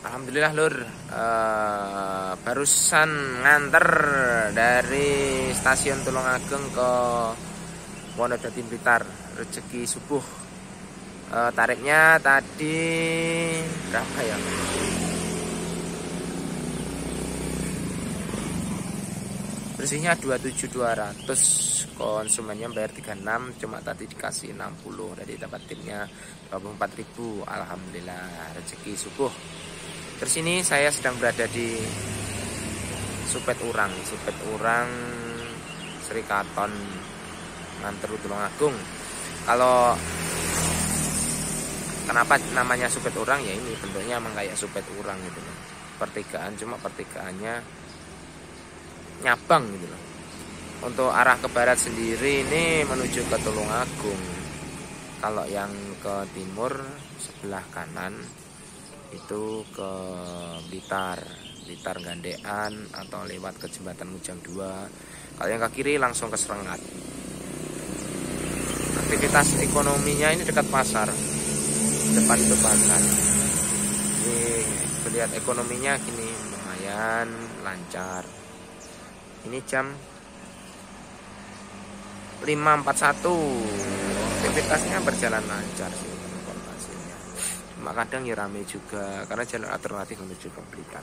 Alhamdulillah Lur, barusan nganter dari stasiun Tulungagung ke Wonodadi Blitar, rezeki subuh. Tarifnya tadi berapa ya? Bersihnya 27.200, konsumennya bayar 36, cuma tadi dikasih 60 dari tempat timnya 24.000. Alhamdulillah rezeki subuh. Terus ini saya sedang berada di Supet Urang Sri Katon nganter Tulungagung. Kalau kenapa namanya Supet Urang ya, ini bentuknya emang kayak Supet Urang gitu loh. Pertigaan, cuma pertigaannya nyabang gitu loh. Untuk arah ke barat sendiri ini menuju ke Tulungagung. Kalau yang ke timur sebelah kanan itu ke Blitar Gandean atau lewat ke jembatan Mujang 2. Kalau yang ke kiri langsung ke Serengat. Aktivitas ekonominya ini dekat pasar, depan itu pasar. Ini lihat ekonominya gini, lumayan lancar. Ini jam 5.41, aktivitasnya berjalan lancar sih. Cuma kadang ya rame juga karena jalan alternatif menuju ke Blitar.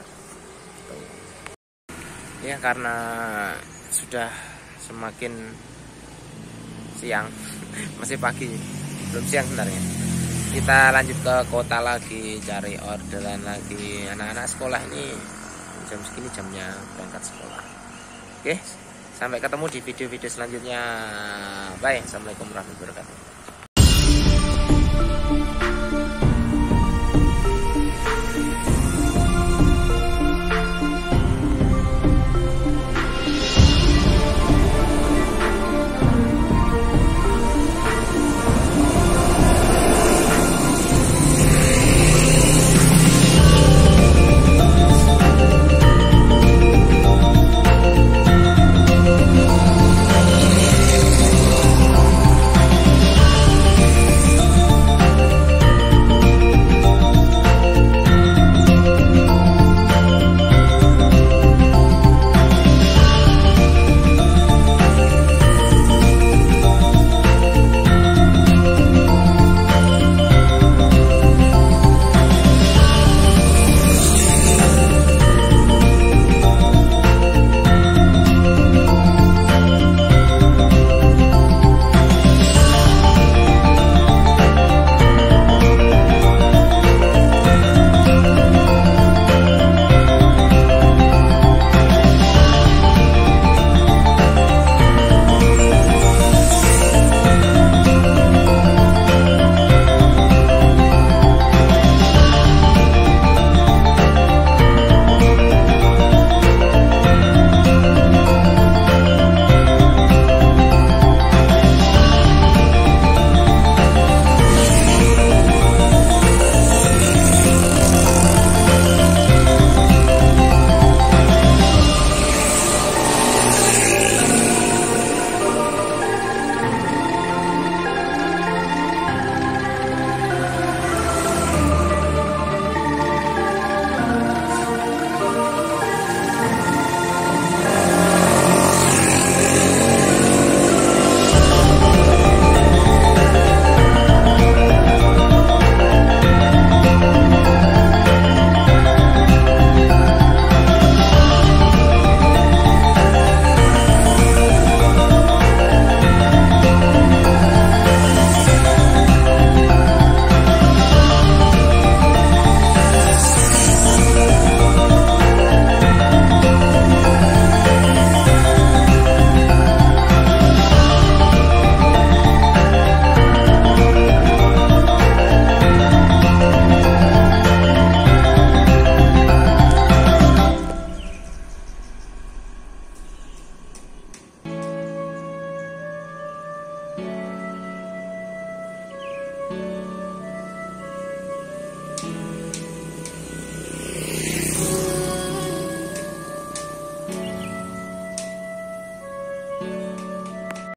Ya karena sudah semakin siang, masih pagi, belum siang sebenarnya. Kita lanjut ke kota lagi, cari orderan lagi. Anak-anak sekolah ini jam segini jamnya berangkat sekolah. Oke, sampai ketemu di video-video selanjutnya. Bye, assalamualaikum warahmatullahi wabarakatuh.